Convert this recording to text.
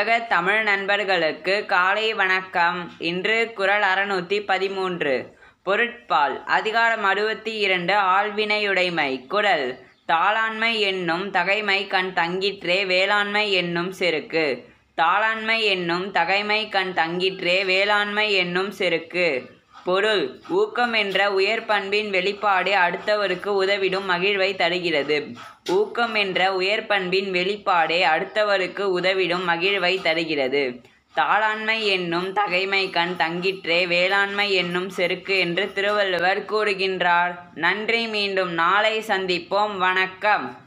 உலக தமிழ் நண்பர்களுக்கு காலை வணக்கம். இன்று குறள் 613 பொருட்பால் அதிகாரம் 62 ஆள்வினையுடைமை. குறள் தாளாண்மை என்னும் தகைமை கண் தங்கிற்றே வேளாண்மை என்னும் செருக்கு. தாளாண்மை என்னும் தகைமை கண் தங்கிற்றே வேளாண்மை என்னும் செருக்கு. பொருள் ஊக்கம் என்ற உயர் பண்பின் வெளிப்பாடு அடுத்தவருக்கு உதவிடும் மகிழ்வை தருகிறது. ஊக்கம் என்ற உயர் பண்பின் வெளிப்பாடே அடுத்தவருக்கு உதவிடும் மகிழ்வை தருகிறது. தாளாண்மை என்னும் தகைமை கண் தங்கிற்றே வேளாண்மை என்னும் செருக்கு என்று திருவள்ளுவர் கூறுகின்றார். நன்றி. மீண்டும் நாளை சந்திப்போம். வணக்கம்.